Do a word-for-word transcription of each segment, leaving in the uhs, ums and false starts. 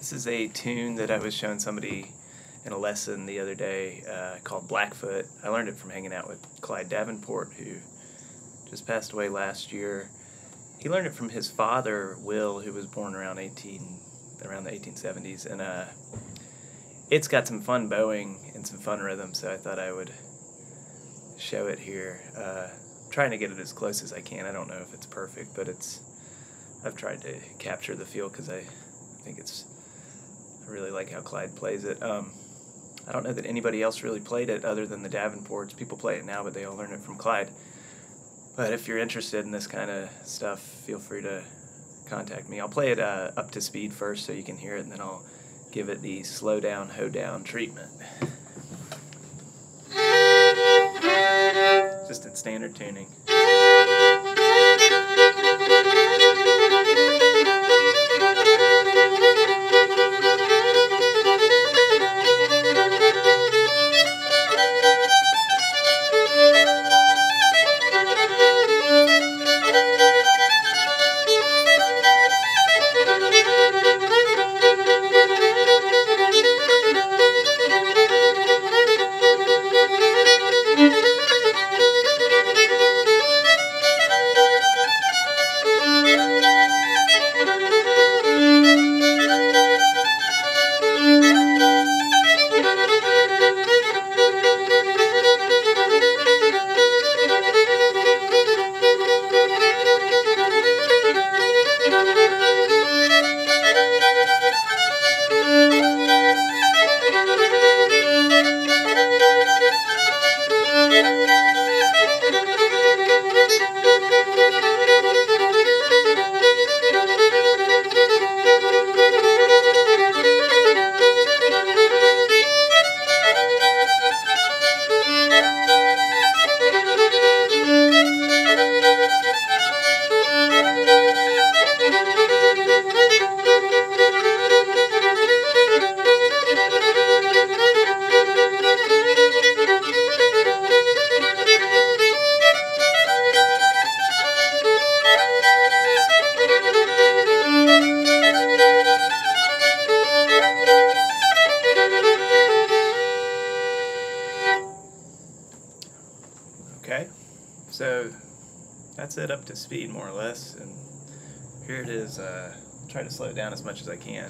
This is a tune that I was showing somebody in a lesson the other day uh, called Blackfoot. I learned it from hanging out with Clyde Davenport, who just passed away last year. He learned it from his father, Will, who was born around eighteen, around the eighteen seventies, and uh, it's got some fun bowing and some fun rhythm, so I thought I would show it here. Uh, I'm trying to get it as close as I can. I don't know if it's perfect, but it's. I've tried to capture the feel because I think it's. I really like how Clyde plays it. Um, I don't know that anybody else really played it other than the Davenports. People play it now, but they all learn it from Clyde. But if you're interested in this kind of stuff, feel free to contact me. I'll play it uh, up to speed first so you can hear it, and then I'll give it the slow down, hoe down treatment. Just in standard tuning. Okay, so that's it up to speed more or less, and here it is. Uh, try to slow it down as much as I can.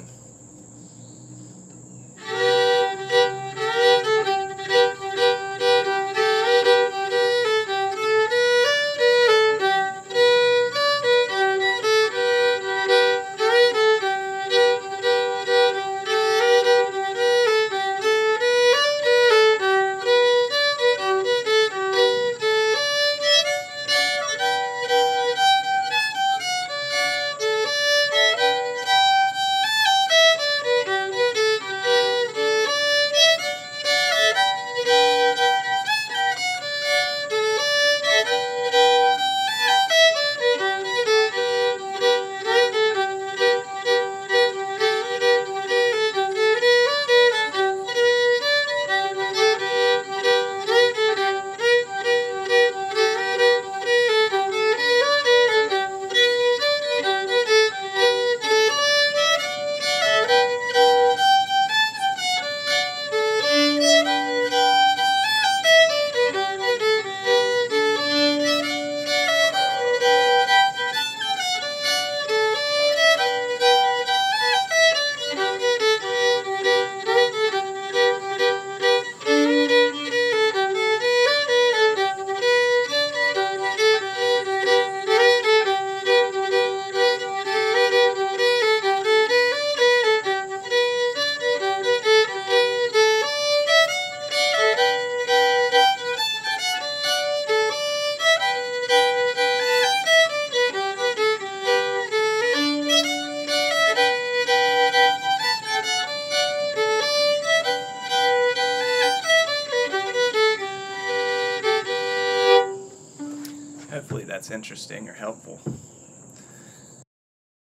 Hopefully that's interesting or helpful.